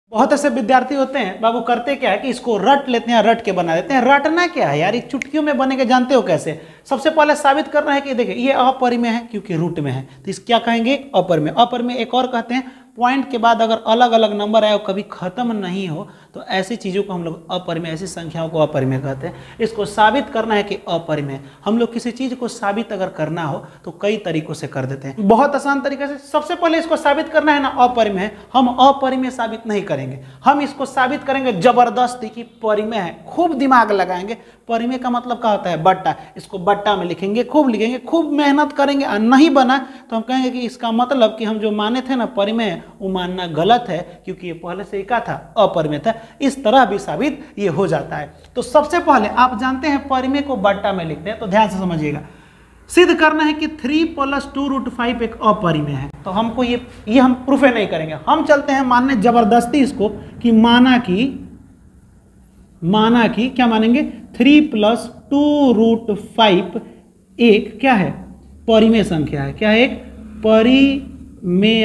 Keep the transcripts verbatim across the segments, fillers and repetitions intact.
बहुत ऐसे विद्यार्थी होते हैं बाबू, करते क्या है कि इसको रट लेते हैं, रट के बना देते हैं। रटना क्या है यार, ये चुटकियों में बनेगा, जानते हो कैसे? सबसे पहले साबित करना है कि देखिए ये अपरिमेय है क्योंकि रूट में है, तो इस क्या कहेंगे? अपरिमेय। अपरिमेय एक और कहते हैं पॉइंट के बाद अगर अलग अलग नंबर आए और कभी खत्म नहीं हो तो ऐसी चीज़ों को हम लोग अपरिमेय, ऐसी संख्याओं को अपरिमेय कहते हैं। इसको साबित करना है कि अपरिमेय। हम लोग किसी चीज़ को साबित अगर करना हो तो कई तरीकों से कर देते हैं, बहुत आसान तरीके से। सबसे पहले इसको साबित करना है ना अपरिमेय, हम अपरिमेय साबित नहीं करेंगे, हम इसको साबित करेंगे जबरदस्ती कि परिमेय है। खूब दिमाग लगाएंगे। परिमेय का मतलब क्या होता है? बट्टा। इसको बट्टा में लिखेंगे, खूब लिखेंगे, खूब मेहनत करेंगे और नहीं बना तो हम कहेंगे कि इसका मतलब कि हम जो माने थे ना परिमेय, वो मानना गलत है क्योंकि ये पहले से ही क्या था? अपरिमेय था। इस तरह भी साबित ये हो जाता है। तो सबसे पहले आप जानते हैं परिमेय को बट्टा में लिखते हैं, तो ध्यान से समझिएगा। सिद्ध करना है कि three plus two root five एक अपरिमेय है, तो हमको ये ये हम प्रूफ नहीं करेंगे, हम चलते हैं मानने जबरदस्ती इसको कि माना कि माना कि क्या मानेंगे? Three plus two root five एक क्या है? परिमेय संख्या है। क्या है? एक परिमेय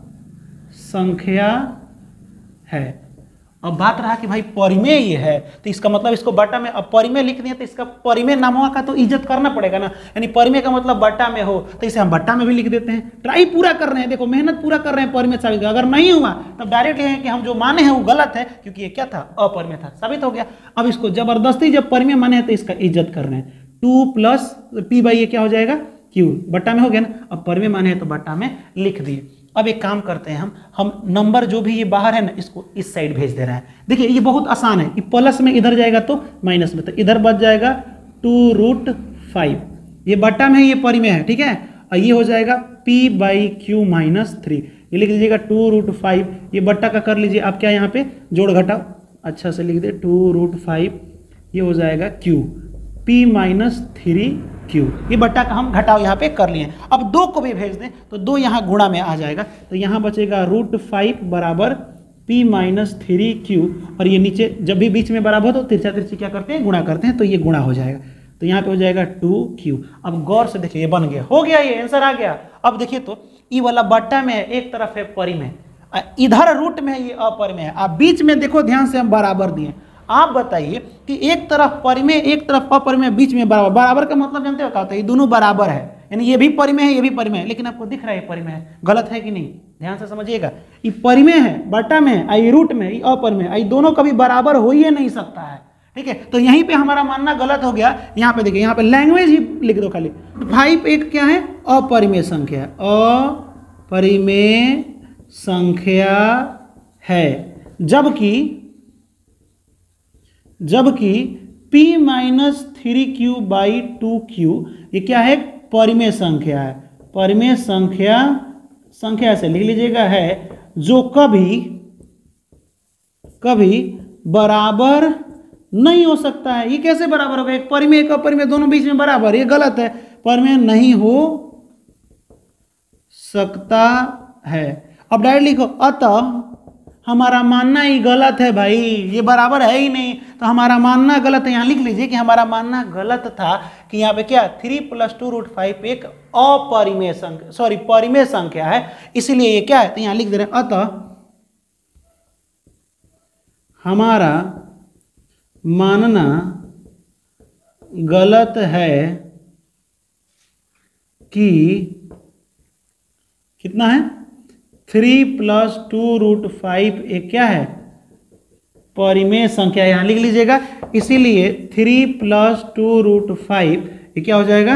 संख्या है। अब बात रहा कि भाई परिमेय ये है, तो इसका मतलब इसको बट्टा में, अब परिमेय लिख दिया तो इसका परिमेय नामों का तो इज्जत करना पड़ेगा ना, यानी परिमेय का मतलब बट्टा में हो, तो इसे हम बट्टा में भी लिख देते हैं। ट्राई पूरा कर रहे हैं, देखो मेहनत पूरा कर रहे हैं परिमेय साबित। अगर नहीं हुआ तब डायरेक्ट है कि हम जो माने हैं वो गलत है क्योंकि ये क्या था? अपरिमेय था, साबित हो गया। अब इसको जबरदस्ती जब परिमेय माने हैं तो इसका इज्जत कर रहे हैं। टू प्लस पी बाई ये क्या हो जाएगा? क्यू, बट्टा में हो गया ना। अब परिमेय माने हैं तो बट्टा में लिख दिए। अब एक काम करते हैं हम हम नंबर जो भी ये बाहर है ना, इसको इस साइड भेज दे रहे हैं। देखिए ये बहुत आसान है कि प्लस में इधर जाएगा तो माइनस में, तो इधर बच जाएगा टू रूट फाइव, ये बट्टा में ये परिमेय है, ठीक है। और ये हो जाएगा P by Q minus three, ये लिख लीजिएगा टू रूट फाइव, ये बट्टा का कर लीजिए आप क्या यहाँ पे जोड़ घटाओ, अच्छा से लिख दे टू रूट फाइव, ये हो जाएगा Q P minus three Q, ये बट्टा का हम घटाव यहाँ पे कर लिए। अब दो को भी भेज दें तो दो यहाँ गुणा में आ जाएगा, तो यहाँ बचेगा रूट फाइव बराबर पी माइनस थ्री क्यू, और ये नीचे जब भी बीच में बराबर हो तो तिरछा तिरछी क्या करते हैं? गुणा करते हैं, तो ये गुणा हो जाएगा, तो यहाँ पे हो जाएगा टू क्यू। अब गौर से देखिए ये बन गया, हो गया, ये आंसर आ गया। अब देखिए तो ये वाला बट्टा में एक तरफ है परिमेय, इधर रूट में है ये अपरिमेय है, आप बीच में देखो ध्यान से हम बराबर दिए। आप बताइए कि एक तरफ परिमेय एक तरफ अपरिमेय, बीच में बराबर। बराबर का मतलब जानते हो क्या होता है? ये दोनों बराबर है, यानी ये भी परिमेय है ये भी परिमेय है, लेकिन आपको दिख रहा है परिमेय है। गलत है कि नहीं? ध्यान से समझिएगा। ये परिमेय है बट्टा में, आई रूट में, ये अपरिमेय, आई दोनों कभी बराबर हो ही नहीं सकता है, ठीक है। तो यहीं पे हमारा मानना गलत हो गया। यहाँ पे देखिए, यहाँ पे लैंग्वेज ही लिख दो खाली। फाइव एक क्या है? अपरिमेय संख्या, अपरिमेय संख्या है, जबकि जबकि p minus three Q by two Q ये क्या है? परिमेय संख्या है। परिमेय संख्या संख्या से लिख लीजिएगा है जो कभी कभी बराबर नहीं हो सकता है। ये कैसे बराबर होगा? एक परिमेय एक अपरिमेय दोनों बीच में बराबर, ये गलत है। परिमेय नहीं हो सकता है। अब डायरेक्ट लिखो अतः हमारा मानना ही गलत है भाई, ये बराबर है ही नहीं, तो हमारा मानना गलत है। यहाँ लिख लीजिए कि हमारा मानना गलत था कि यहाँ पे क्या three plus two root five एक अपरिमेय संख्या, सॉरी परिमेय संख्या है, इसीलिए ये क्या है, तो यहाँ लिख दे रहे हैं अतः हमारा मानना गलत है कि कितना है? Three plus two root five एक क्या है? परिमेय संख्या, यहां लिख लीजिएगा। इसीलिए three plus two root five ये क्या हो जाएगा?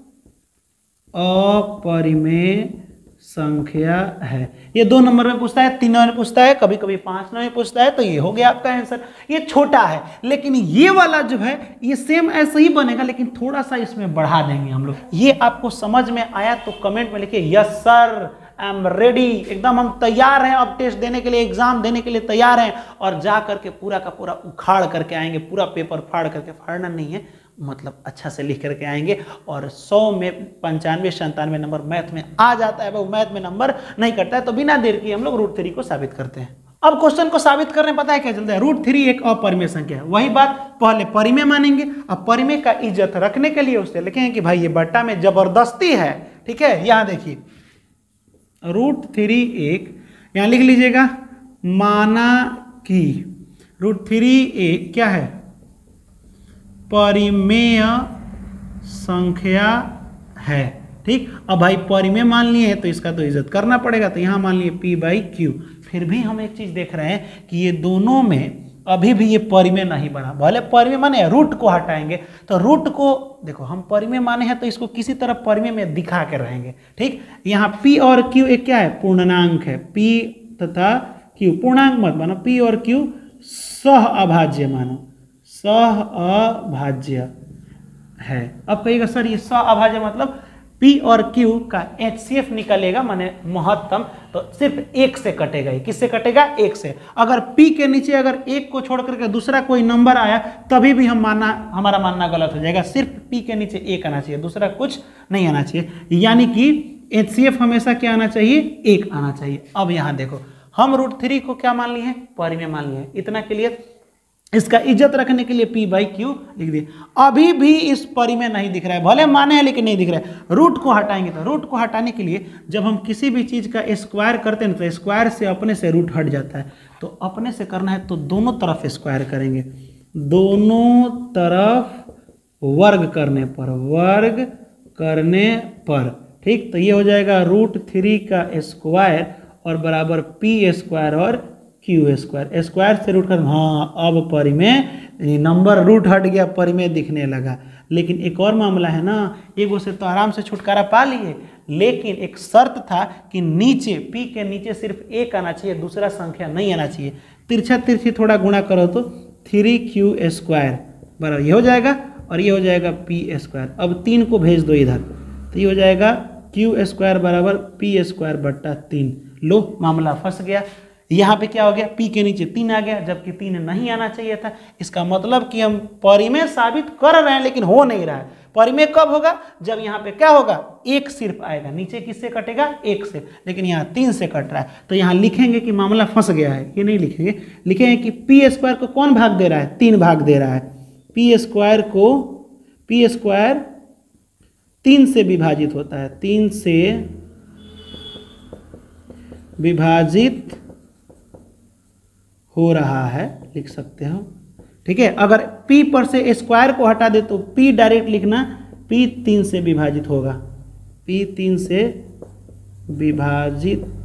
अपरिमेय संख्या है। ये दो नंबर में पूछता है, तीन नंबर में पूछता है, कभी कभी पांच नंबर में पूछता है, तो ये हो गया आपका आंसर। ये छोटा है, लेकिन ये वाला जो है ये सेम ऐसे ही बनेगा, लेकिन थोड़ा सा इसमें बढ़ा देंगे हम लोग। ये आपको समझ में आया तो कमेंट में लिखिए yes sir, I am ready, एकदम हम तैयार हैं अब टेस्ट देने के लिए, एग्जाम देने के लिए तैयार हैं, और जा करके पूरा का पूरा उखाड़ करके आएंगे, पूरा पेपर फाड़ करके, फाड़ना नहीं है मतलब अच्छा से लिख करके आएंगे, और सौ में पंचानवे संतानवे नंबर मैथ में आ जाता है। वो मैथ में नंबर नहीं कटता है, तो बिना देर किए हम लोग रूट थ्री को साबित करते हैं। अब क्वेश्चन को साबित करने पता है क्या चलता है? रूट थ्री एक अपरिमेय संख्या है। वही बात, पहले परिमेय मानेंगे, अब परिमेय का इज्जत रखने के लिए उससे लिखेंगे कि भाई ये बट्टा में जबरदस्ती है, ठीक है। यहाँ देखिए रूट थ्री एक, यहाँ लिख लीजिएगा माना कि रूट थ्री ए क्या है, परिमेय संख्या है। ठीक, अब भाई परिमेय मान लिए हैं तो इसका तो इज्जत करना पड़ेगा, तो यहां मान लिए पी बाई क्यू। फिर भी हम एक चीज देख रहे हैं कि ये दोनों में अभी भी ये परिमेय नहीं बना। भले परिमेय माने रूट को हटाएंगे तो रूट को देखो, हम परिमेय माने हैं तो इसको किसी तरह परिमेय में दिखा के रहेंगे। ठीक, यहाँ p और q एक क्या है, पूर्णांक है। p तथा q पूर्णांक मत मानो, p और q सह अभाज्य मानो, सह अभाज्य है। अब कहिएगा सर ये सह अभाज्य मतलब P और Q का H C F निकलेगा माने महत्तम, तो सिर्फ एक से कटेगा। ये किससे कटेगा, एक से। अगर P के नीचे अगर एक को छोड़ करके दूसरा कोई नंबर आया तभी भी हम मानना हमारा मानना गलत हो जाएगा। सिर्फ P के नीचे एक आना चाहिए, दूसरा कुछ नहीं आना चाहिए। यानी कि H C F हमेशा क्या आना चाहिए, एक आना चाहिए। अब यहाँ देखो हम रूट थ्री को क्या मान लिए हैं, परिमेय मान लिए हैं। इतना के लिए इसका इज्जत रखने के लिए p बाई क्यू लिख दिए। अभी भी इस परिमेय नहीं दिख रहा है, भले माने हैं लेकिन नहीं दिख रहा है। रूट को हटाएंगे तो रूट को हटाने के लिए जब हम किसी भी चीज का स्क्वायर करते हैं तो स्क्वायर से अपने से रूट हट जाता है। तो अपने से करना है तो दोनों तरफ स्क्वायर करेंगे, दोनों तरफ वर्ग करने पर, वर्ग करने पर। ठीक, तो ये हो जाएगा रूट थ्री का स्क्वायर और बराबर पी स्क्वायर और क्यू स्क्वायर। स्क्वायर से रूट कर, हाँ अब परिमेय नंबर रूट हट गया, परिमेय दिखने लगा। लेकिन एक और मामला है ना, एक से तो आराम से छुटकारा पा लिए, लेकिन एक शर्त था कि नीचे p के नीचे सिर्फ एक आना चाहिए, दूसरा संख्या नहीं आना चाहिए। तिरछा तिरछी थोड़ा गुणा करो तो थ्री क्यू स्क्वायर बराबर ये हो जाएगा और ये हो जाएगा पी स्क्वायर। अब तीन को भेज दो इधर, तो ये हो जाएगा क्यू स्क्वायर बराबर पी स्क्वायर बट्टा तीन। लो मामला फंस गया। यहाँ पे क्या हो गया, p के नीचे तीन आ गया, जबकि तीन नहीं आना चाहिए था। इसका मतलब कि हम परिमेय साबित कर रहे हैं लेकिन हो नहीं रहा है। परिमेय कब होगा, जब यहाँ पे क्या होगा, एक सिर्फ आएगा। नीचे किससे कटेगा, एक से, लेकिन यहाँ तीन से कट रहा है। तो यहाँ लिखेंगे कि मामला फंस गया है, ये नहीं लिखेंगे, लिखेंगे कि पी स्क्वायर को कौन भाग दे रहा है, तीन भाग दे रहा है। पी स्क्वायर को, पी स्क्वायर तीन से विभाजित होता है, तीन से विभाजित हो रहा है, लिख सकते हो। ठीक है, अगर p पर से स्क्वायर को हटा दे तो p डायरेक्ट लिखना, p तीन से विभाजित होगा, p तीन से विभाजित,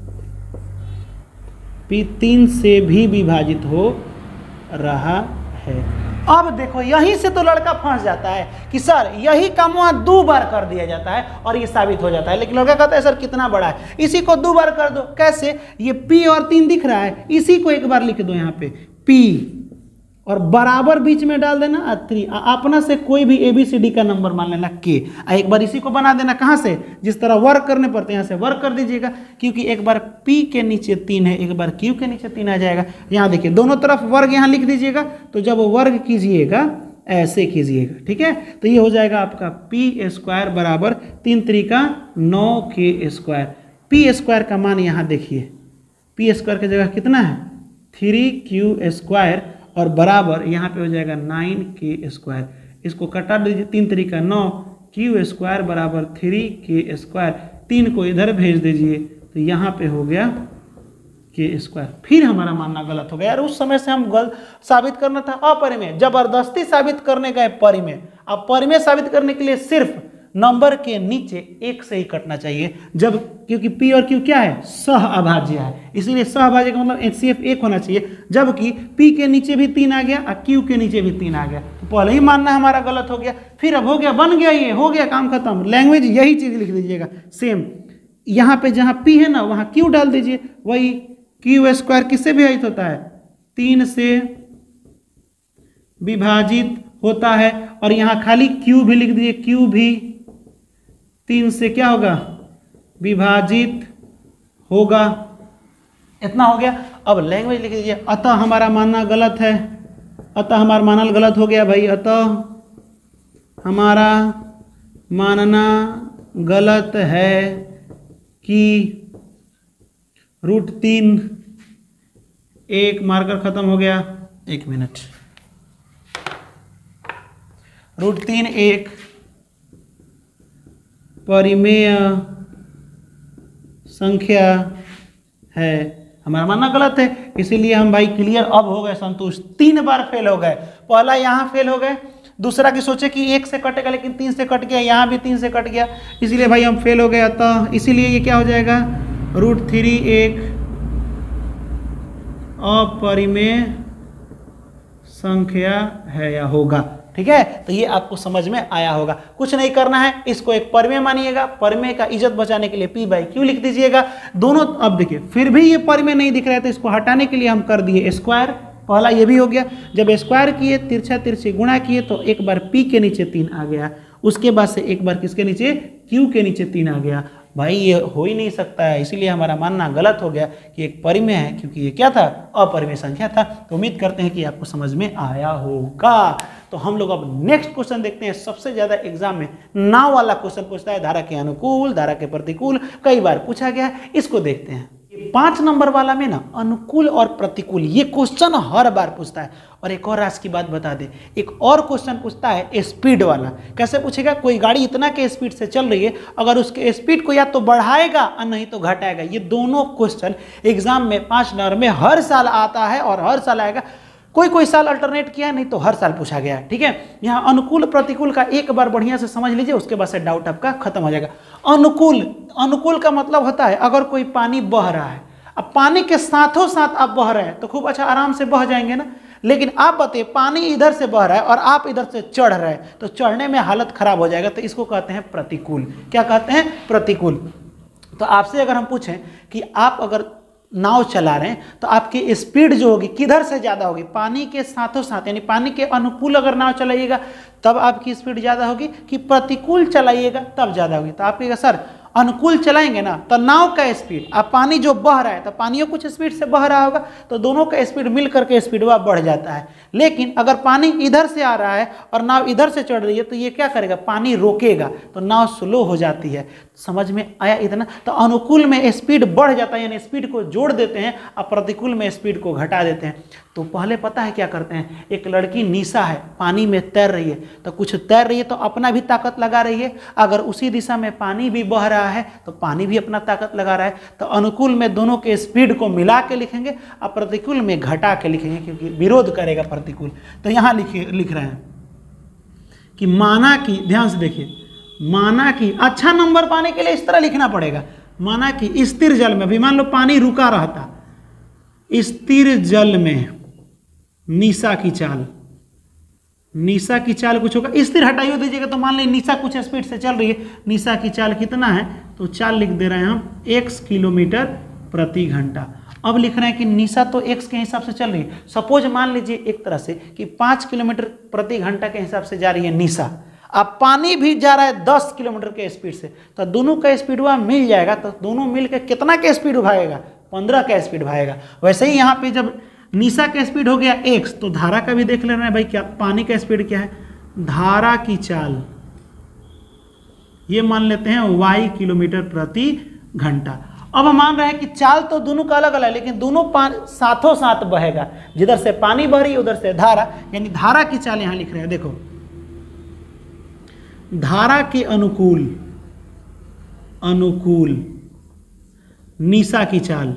p तीन से भी विभाजित हो रहा है। अब देखो यहीं से तो लड़का फंस जाता है कि सर यही काम वहां दो बार कर दिया जाता है और ये साबित हो जाता है। लेकिन लड़का कहता है सर कितना बड़ा है, इसी को दो बार कर दो। कैसे, ये p और तीन दिख रहा है, इसी को एक बार लिख दो यहाँ पे p और बराबर बीच में डाल देना आ थ्री। अपना से कोई भी ए बी सी डी का नंबर मान लेना k। एक बार इसी को बना देना, कहाँ से, जिस तरह वर्क करने पड़ते हैं यहाँ से वर्क कर दीजिएगा, क्योंकि एक बार p के नीचे तीन है, एक बार q के नीचे तीन आ जाएगा। यहाँ देखिए दोनों तरफ वर्ग यहाँ लिख दीजिएगा, तो जब वर्ग कीजिएगा ऐसे कीजिएगा। ठीक है, तो ये हो जाएगा आपका पी स्क्वायर बराबर तीन तरीका नौ के स्क्वायर। पी स्क्वायर का मान यहाँ देखिए, पी स्क्वायर की जगह कितना है, थ्री क्यू स्क्वायर और बराबर यहाँ पे हो जाएगा नाइन के स्क्वायर। इसको कटा दीजिए, तीन तरीका नौ, क्यू स्क्वायर बराबर थ्री के स्क्वायर, तीन को इधर भेज दीजिए तो यहाँ पे हो गया के स्क्वायर। फिर हमारा मानना गलत हो गया यार, उस समय से हम गलत साबित करना था अपरिमेय, जबरदस्ती साबित करने गए परिमेय। अब परिमेय साबित करने के लिए सिर्फ नंबर के नीचे एक से ही कटना चाहिए, जब क्योंकि p और q क्या है, सह अभाज्य है, इसीलिए सह अभाज्य का मतलब H C F एक होना चाहिए। जबकि p के नीचे भी तीन आ गया और q के नीचे भी तीन आ गया, तो पहले ही मानना हमारा गलत हो गया। फिर अब हो गया, बन गया, ये हो गया, काम खत्म। लैंग्वेज यही चीज लिख दीजिएगा सेम, यहाँ पे जहाँ p है ना वहाँ q डाल दीजिए। वही क्यू स्क्वायर किससे विभाजित होता है, तीन से विभाजित होता है, और यहाँ खाली q भी लिख दीजिए, q भी तीन से क्या होगा, विभाजित होगा। इतना हो गया। अब लैंग्वेज लिख दीजिए, अतः हमारा मानना गलत है, अतः हमारा मानना गलत हो गया भाई, अतः हमारा मानना गलत है कि रूट तीन, एक मार्कर खत्म हो गया, एक मिनट, रूट तीन एक परिमेय संख्या है। हमारा मानना गलत है, इसीलिए हम भाई क्लियर अब हो गए संतुष्ट। तीन बार फेल हो गए, पहला यहाँ फेल हो गए, दूसरा की सोचे कि एक से कटेगा लेकिन तीन से कट गया, यहाँ भी तीन से कट गया, इसीलिए भाई हम फेल हो गए। अतः इसीलिए ये क्या हो जाएगा, रूट थ्री एक अपरिमेय संख्या है या होगा। ठीक है, तो ये आपको समझ में आया होगा। कुछ नहीं करना है, इसको एक परिमेय मानिएगा, परिमेय का इज्जत बचाने के लिए पी बाई क्यू लिख दीजिएगा दोनों। अब देखिए फिर भी ये परिमेय नहीं दिख रहा है, तो इसको हटाने के लिए हम कर दिए स्क्वायर, पहला ये भी हो गया। जब स्क्वायर किए, तिरछा तिरछी गुणा किए, तो एक बार पी के नीचे तीन आ गया, उसके बाद से एक बार किसके नीचे, क्यू के नीचे तीन आ गया। भाई ये हो ही नहीं सकता है, इसीलिए हमारा मानना गलत हो गया कि एक परिमेय है, क्योंकि ये क्या था, अपरिमेय संख्या था। तो उम्मीद करते हैं कि आपको समझ में आया होगा। तो हम लोग अब नेक्स्ट क्वेश्चन देखते हैं। सबसे ज्यादा एग्जाम में नाव वाला क्वेश्चन पूछता है, धारा के अनुकूल, धारा के प्रतिकूल, कई बार पूछा गया है, इसको देखते हैं। पांच नंबर वाला में ना अनुकूल और प्रतिकूल ये क्वेश्चन हर बार पूछता है। और एक और राज की बात बता दे, एक और क्वेश्चन पूछता है स्पीड वाला। कैसे पूछेगा, कोई गाड़ी इतना के स्पीड से चल रही है, अगर उसके स्पीड को या तो बढ़ाएगा और नहीं तो घटाएगा। ये दोनों क्वेश्चन एग्जाम में पांच नंबर में हर साल आता है और हर साल आएगा। कोई कोई साल अल्टरनेट किया, नहीं तो हर साल पूछा गया है। ठीक है, यहाँ अनुकूल प्रतिकूल का एक बार बढ़िया से समझ लीजिए, उसके बाद से डाउट आपका खत्म हो जाएगा। अनुकूल, अनुकूल का मतलब होता है अगर कोई पानी बह रहा है, अब पानी के साथों साथ आप बह रहे हैं तो खूब अच्छा आराम से बह जाएंगे ना। लेकिन आप बताइए पानी इधर से बह रहा है और आप इधर से चढ़ रहे हैं, तो चढ़ने में हालत खराब हो जाएगा, तो इसको कहते हैं प्रतिकूल। क्या कहते हैं, प्रतिकूल। तो आपसे अगर हम पूछें कि आप अगर नाव चला रहे हैं तो आपकी स्पीड जो होगी किधर से ज़्यादा होगी, पानी के साथों साथ, यानी पानी के अनुकूल अगर नाव चलाइएगा तब आपकी स्पीड ज़्यादा होगी, कि प्रतिकूल चलाइएगा तब ज़्यादा होगी। तो आप कहिएगा सर अनुकूल चलाएंगे ना तो नाव का स्पीड, अब पानी जो बह रहा है तो पानियों कुछ स्पीड से बह रहा होगा, तो दोनों का स्पीड मिल करके स्पीड वह बढ़ जाता है। लेकिन अगर पानी इधर से आ रहा है और नाव इधर से चढ़ रही है तो ये क्या करेगा, पानी रोकेगा, तो नाव स्लो हो जाती है। समझ में आया इतना। तो अनुकूल में स्पीड बढ़ जाता है, यानी स्पीड को जोड़ देते हैं, और प्रतिकूल में स्पीड को घटा देते हैं। तो पहले पता है क्या करते हैं, एक लड़की निशा है, पानी में तैर रही है, तो कुछ तैर रही है तो अपना भी ताकत लगा रही है, अगर उसी दिशा में पानी भी बह रहा है तो पानी भी अपना ताकत लगा रहा है। तो अनुकूल में दोनों के स्पीड को मिला के लिखेंगे और प्रतिकूल में घटा के लिखेंगे, क्योंकि विरोध करेगा प्रतिकूल। तो यहाँ लिखे लिख रहे हैं कि माना कि, ध्यान से देखिए, माना कि, अच्छा नंबर पाने के लिए इस तरह लिखना पड़ेगा। माना कि स्थिर जल में, अभी मान लो पानी रुका रहता, स्थिर जल में निशा की चाल, निशा की चाल कुछ होगा, स्थिर हटाइए दीजिएगा, तो मान लीजिए निशा कुछ स्पीड से चल रही है, निशा की चाल कितना है, तो चाल लिख दे रहे हैं हम एक्स किलोमीटर प्रति घंटा। अब लिख रहे हैं कि निशा तो एक्स के हिसाब से चल रही है। सपोज मान लीजिए एक तरह से कि पाँच किलोमीटर प्रति घंटा के हिसाब से जा रही है निशा, अब पानी भी जा रहा है दस किलोमीटर के स्पीड से, तो दोनों का स्पीड वह मिल जाएगा, तो दोनों मिल के कितना का स्पीड भागेगा, पंद्रह का स्पीड भागेगा। वैसे ही यहाँ पे जब निशा का स्पीड हो गया एक्स, तो धारा का भी देख ले रहे हैं भाई, क्या पानी का स्पीड क्या है, धारा की चाल ये मान लेते हैं वाई किलोमीटर प्रति घंटा। अब हम मान रहे हैं कि चाल तो दोनों का अलग अलग है, लेकिन दोनों साथों साथ बहेगा, जिधर से पानी बह रही है उधर से धारा, यानी धारा की चाल यहां लिख रहे हैं। देखो, धारा के अनुकूल, अनुकूल निशा की चाल,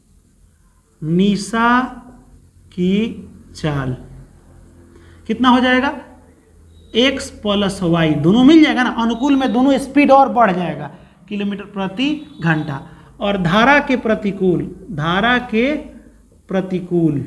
निशा की चाल कितना हो जाएगा, एक्स प्लस वाई, दोनों मिल जाएगा ना, अनुकूल में दोनों स्पीड और बढ़ जाएगा, किलोमीटर प्रति घंटा। और धारा के प्रतिकूल, धारा के प्रतिकूल,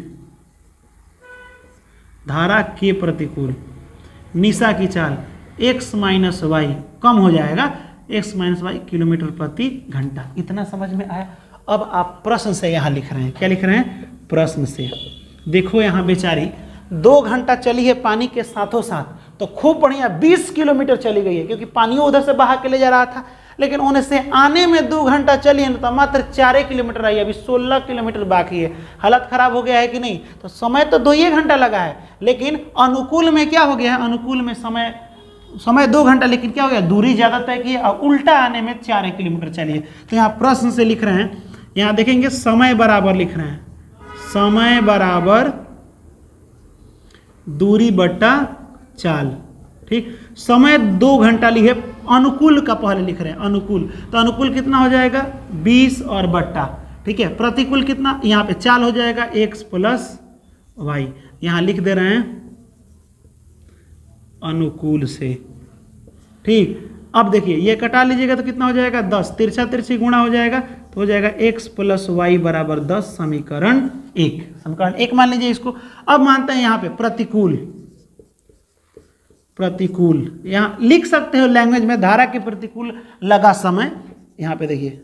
धारा के प्रतिकूल निशा की चाल एक्स माइनस वाई कम हो जाएगा, एक्स माइनस वाई किलोमीटर प्रति घंटा। इतना समझ में आया। अब आप प्रश्न से यहाँ लिख रहे हैं, क्या लिख रहे हैं, प्रश्न से। देखो यहाँ बेचारी दो घंटा चली है पानी के साथों साथ, तो खूब बढ़िया बीस किलोमीटर चली गई है, क्योंकि पानियों उधर से बहा के ले जा रहा था, लेकिन उन्हें से आने में दो घंटा चली है तो मात्र चार किलोमीटर आई, अभी सोलह किलोमीटर बाकी है। हालत खराब हो गया है कि नहीं, तो समय तो दो ही घंटा लगा है, लेकिन अनुकूल में क्या हो गया है, अनुकूल में समय समय दो घंटा, लेकिन क्या हो गया, दूरी ज़्यादा तय की है और उल्टा आने में चार किलोमीटर चली है। तो यहाँ प्रश्न से लिख रहे हैं, यहाँ देखेंगे समय बराबर लिख रहे हैं, समय बराबर दूरी बट्टा चाल। ठीक, समय दो घंटा लिए, अनुकूल का पहले लिख रहे हैं, अनुकूल, तो अनुकूल कितना हो जाएगा, बीस और बट्टा। ठीक। ठीक है। प्रतिकूल कितना, यहाँ पे चाल हो जाएगा एक्स प्लस वाई, यहाँ लिख दे रहे हैं अनुकूल से, ठीक। अब देखिए ये कटा लीजिएगा तो कितना हो जाएगा दस, तिरछा तिरछी गुणा हो जाएगा तो हो जाएगा एक्स प्लस वाई बराबर दस, समीकरण एक, समीकरण एक मान लीजिए इसको। अब मानते हैं यहाँ पे प्रतिकूल, प्रतिकूल यहाँ लिख सकते हो लैंग्वेज में, धारा के प्रतिकूल लगा समय, यहाँ पे देखिए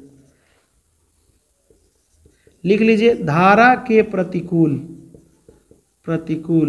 लिख लीजिए धारा के प्रतिकूल, प्रतिकूल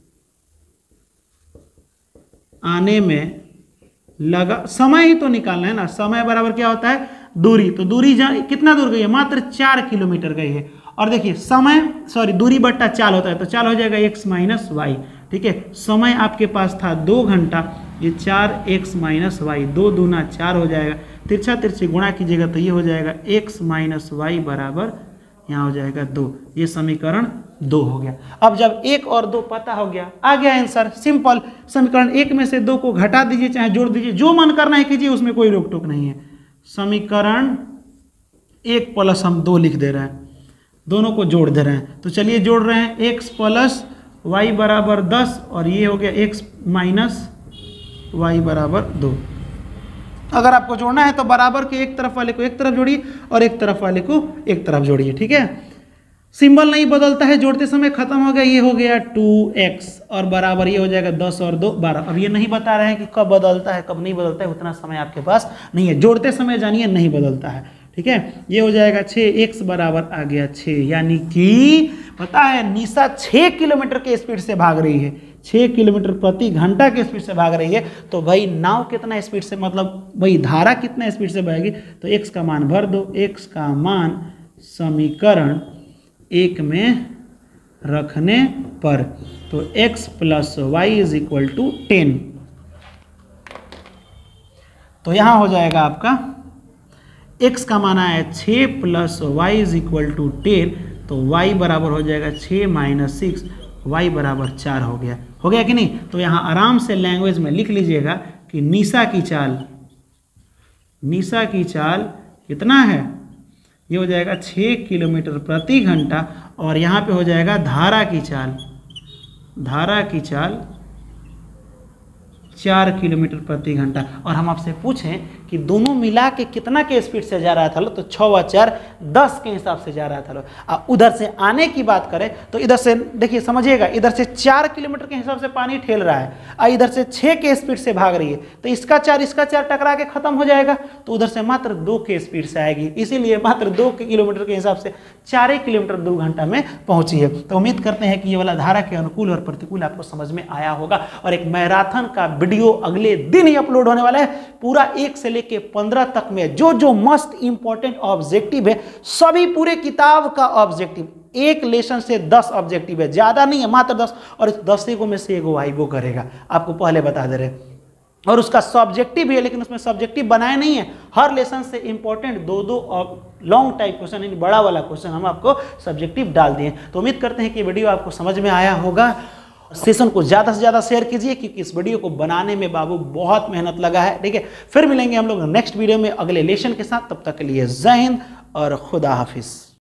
आने में लगा समय ही तो निकालना है ना, समय बराबर क्या होता है दूरी, तो दूरी कितना दूर गई है, मात्र चार किलोमीटर गई है। और देखिए समय सॉरी दूरी बट्टा चाल होता है, तो चाल हो जाएगा एक्स माइनस वाई, ठीक है। समय आपके पास था दो घंटा, ये चार एक्स माइनस वाई, दो दूना चार हो जाएगा, तिरछा तिरछी गुणा कीजिएगा तो ये हो जाएगा एक्स माइनस वाई बराबर यहाँ हो जाएगा दो, ये समीकरण दो हो गया। अब जब एक और दो पता हो गया, आ गया आंसर, सिंपल। समीकरण एक में से दो को घटा दीजिए चाहे जोड़ दीजिए, जो मन करना है कीजिए, उसमें कोई रोक टोक नहीं है। समीकरण एक प्लस हम दो लिख दे रहे हैं, दोनों को जोड़ दे रहे हैं, तो चलिए जोड़ रहे हैं, एक्स प्लस वाई बराबर दस और ये हो गया एक्स माइनस वाई बराबर दो। अगर आपको जोड़ना है तो बराबर के एक तरफ वाले को एक तरफ जोड़िए और एक तरफ वाले को एक तरफ जोड़िए, ठीक है। सिंबल नहीं बदलता है, जोड़ते समय खत्म हो गया, ये हो गया टू एक्स और बराबर ये हो जाएगा दस और दो बारह। अब ये नहीं बता रहे हैं कि कब बदलता है कब नहीं बदलता है, उतना समय आपके पास नहीं है, जोड़ते समय जानिए नहीं बदलता है, ठीक है। ये हो जाएगा छः, एक्स बराबर आ गया छः, यानी कि पता है निशा छः किलोमीटर के स्पीड से भाग रही है, छः किलोमीटर प्रति घंटा के स्पीड से भाग रही है। तो भाई नाव कितना स्पीड से, मतलब भाई धारा कितना स्पीड से बहेगी, तो एक्स का मान भर दो, एक्स का मान समीकरण एक में रखने पर, तो x plus Y is equal to ten, तो यहां हो जाएगा आपका x का मान आया छः plus Y is equal to ten, तो y बराबर हो जाएगा छः माइनस सिक्स, वाई बराबर चार हो गया, हो गया कि नहीं। तो यहाँ आराम से लैंग्वेज में लिख लीजिएगा कि निशा की चाल, निशा की चाल कितना है, ये हो जाएगा छः किलोमीटर प्रति घंटा, और यहाँ पे हो जाएगा धारा की चाल, धारा की चाल चार किलोमीटर प्रति घंटा। और हम आपसे पूछें कि दोनों मिला के कितना के स्पीड से जा रहा था लो, तो छः व चार दस के हिसाब से जा रहा था लो। अब उधर से आने की बात करें तो इधर से देखिए समझिएगा, इधर से चार किलोमीटर के हिसाब से पानी ठेल रहा है और इधर से छः के स्पीड से भाग रही है, तो इसका चार इसका चार टकरा के खत्म हो जाएगा, तो उधर से मात्र दो के स्पीड से आएगी, इसीलिए मात्र दो किलोमीटर के हिसाब से चार ही किलोमीटर दो घंटा में पहुंची है। तो उम्मीद करते हैं कि ये वाला धारा के अनुकूल और प्रतिकूल आपको समझ में आया होगा। और एक मैराथन का वीडियो अगले दिन ही अपलोड होने वाला है, पूरा एक से लेके पंद्रह तक में जो जो मस्ट इंपॉर्टेंट ऑब्जेक्टिव है, सभी पूरे किताब का ऑब्जेक्टिव, एक लेसन से दस ऑब्जेक्टिव है, ज्यादा नहीं है, मात्र दस, और इस दस को में से एगो वाइबो करेगा, आपको पहले बता दे रहे। और उसका सब्जेक्टिव भी है, लेकिन उसमें सब्जेक्टिव बनाए नहीं है, हर लेसन से इंपॉर्टेंट दो दो लॉन्ग टाइप क्वेश्चन, यानी बड़ा वाला क्वेश्चन हम आपको सब्जेक्टिव डाल दिए। तो उम्मीद करते हैं कि वीडियो आपको समझ में आया होगा। सेशन को ज्यादा से ज्यादा शेयर कीजिए, क्योंकि इस वीडियो को बनाने में बाबू बहुत मेहनत लगा है, ठीक है। फिर मिलेंगे हम लोग नेक्स्ट वीडियो में अगले लेसन के साथ, तब तक के लिए जय हिंद और खुदा हाफिज।